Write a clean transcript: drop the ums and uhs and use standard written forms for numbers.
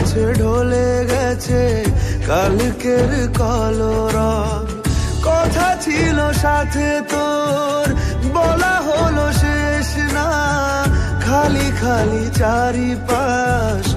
গেছে ঢলে গেছে কালকের কলরব কথা ছিল সাথে তোর বলা হলো শেষ না খালি খালি চারিপাশ